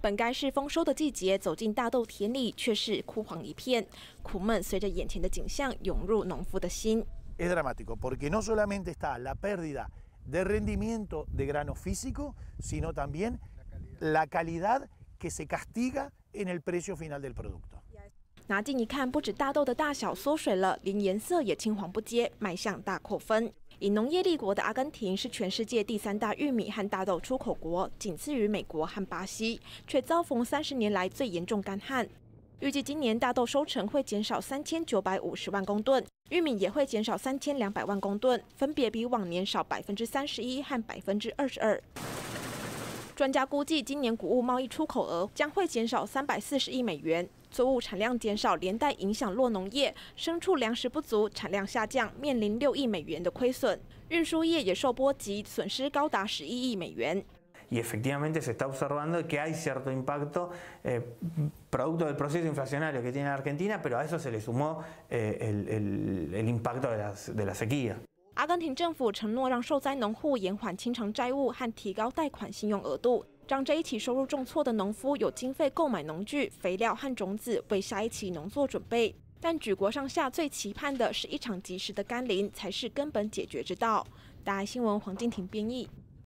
本该是丰收的季节，走进大豆田里，却是枯黄一片。苦闷随着眼前的景象涌入农夫的心。 Es dramático porque no solamente está la pérdida de rendimiento de grano físico, sino también la calidad que se castiga en el precio final del producto. 拿近一看，不止大豆的大小缩水了，连颜色也青黄不接，卖相大扣分。以农业立国的阿根廷是全世界第3大玉米和大豆出口国，仅次于美国和巴西，却遭逢30年来最严重干旱。预计今年大豆收成会减少3950万公吨，玉米也会减少3200万公吨，分别比往年少31%和22%。专家估计，今年谷物贸易出口额将会减少340亿美元。作物产量减少，连带影响酪农业，牲畜粮食不足，产量下降，面临6亿美元的亏损。运输业也受波及，损失高达11亿美元。 Y efectivamente se está observando que hay cierto impacto producto del proceso inflacionario que tiene la Argentina, pero a eso se le sumó el impacto de la sequía. 阿根廷政府承诺让受灾农户延缓清偿债务和提高贷款信用额度，让这一期收入重挫的农夫有经费购买农具、肥料和种子，为下一期农作准备。但举国上下最期盼的是一场及时的甘霖，才是根本解决之道。大爱新闻黄金婷编译。